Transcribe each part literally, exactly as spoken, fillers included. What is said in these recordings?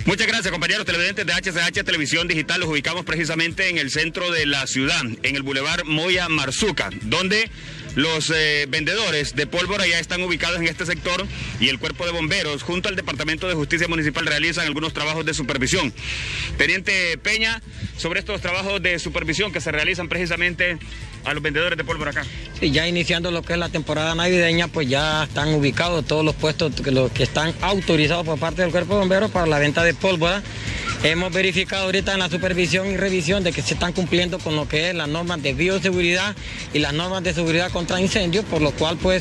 Muchas gracias, compañeros televidentes de H C H Televisión Digital. Los ubicamos precisamente en el centro de la ciudad, en el Boulevard Moya Marzuca, donde los eh, vendedores de pólvora ya están ubicados en este sector y el Cuerpo de Bomberos junto al Departamento de Justicia Municipal realizan algunos trabajos de supervisión. Teniente Peña, sobre estos trabajos de supervisión que se realizan precisamente a los vendedores de pólvora acá. Sí, ya iniciando lo que es la temporada navideña, pues ya están ubicados todos los puestos que, los que están autorizados por parte del Cuerpo de Bomberos para la venta de pólvora. Hemos verificado ahorita en la supervisión y revisión de que se están cumpliendo con lo que es las normas de bioseguridad y las normas de seguridad contra incendios, por lo cual pues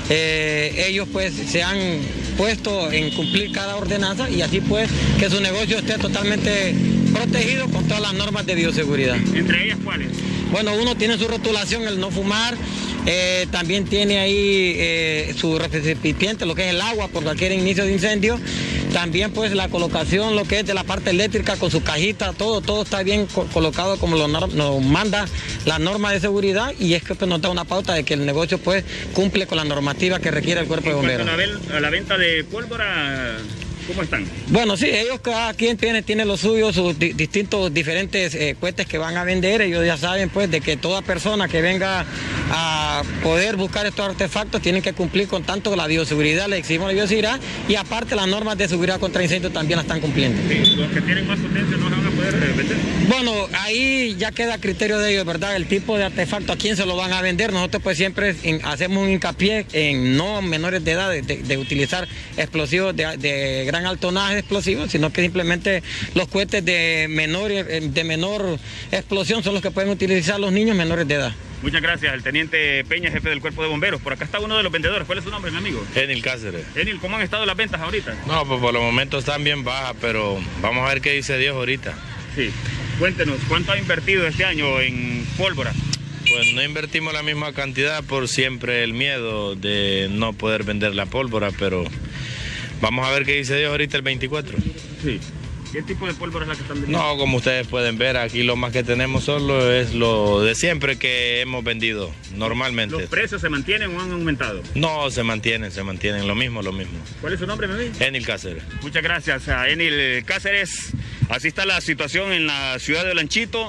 eh, ellos pues se han puesto en cumplir cada ordenanza y así pues que su negocio esté totalmente protegido con todas las normas de bioseguridad. ¿Entre ellas cuáles? Bueno, uno tiene su rotulación, el no fumar, eh, también tiene ahí eh, su recipiente, lo que es el agua por cualquier inicio de incendio. También pues la colocación, lo que es de la parte eléctrica con su cajita, todo, todo está bien co colocado como lo nos manda la norma de seguridad y es que pues, nos da una pauta de que el negocio pues cumple con la normativa que requiere el Cuerpo de Bomberos. En cuanto a la, a la venta de pólvora, ¿cómo están? Bueno, sí, ellos cada quien tiene, tiene lo suyo, sus di distintos diferentes eh, cohetes que van a vender. Ellos ya saben pues de que toda persona que venga a poder buscar estos artefactos tienen que cumplir con tanto la bioseguridad, le exigimos la bioseguridad y aparte las normas de seguridad contra incendios también la están cumpliendo. Sí, los que tienen más potencia no se van a poder vender. Bueno, ahí ya queda a criterio de ellos, ¿verdad? El tipo de artefacto, a quién se lo van a vender. Nosotros pues siempre en, hacemos un hincapié en no menores de edad de, de, de utilizar explosivos de, de gran altonaje explosivos, sino que simplemente los cohetes de menor, de menor explosión son los que pueden utilizar los niños menores de edad. Muchas gracias, el teniente Peña, jefe del Cuerpo de Bomberos. Por acá está uno de los vendedores. ¿Cuál es su nombre, mi amigo? Enil Cáceres. Enil, ¿cómo han estado las ventas ahorita? No, pues por los momentos están bien bajas, pero vamos a ver qué dice Dios ahorita. Sí. Cuéntenos, ¿cuánto ha invertido este año en pólvora? Pues no invertimos la misma cantidad por siempre el miedo de no poder vender la pólvora, pero vamos a ver qué dice Dios ahorita el veinticuatro. Sí. ¿Qué tipo de pólvora es la que están vendiendo? No, como ustedes pueden ver, aquí lo más que tenemos solo es lo de siempre que hemos vendido normalmente. ¿Los precios se mantienen o han aumentado? No, se mantienen, se mantienen, lo mismo, lo mismo. ¿Cuál es su nombre, mi amigo? Enil Cáceres. Muchas gracias a Enil Cáceres. Así está la situación en la ciudad de Olanchito.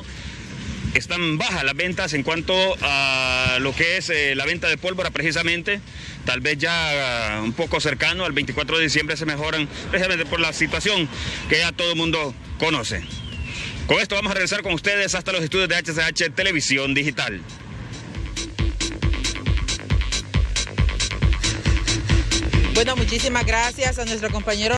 Están bajas las ventas en cuanto a lo que es eh, la venta de pólvora precisamente. Tal vez ya uh, un poco cercano al veinticuatro de diciembre se mejoran precisamente por la situación que ya todo el mundo conoce. Con esto vamos a regresar con ustedes hasta los estudios de H C H Televisión Digital. Bueno, muchísimas gracias a nuestro compañero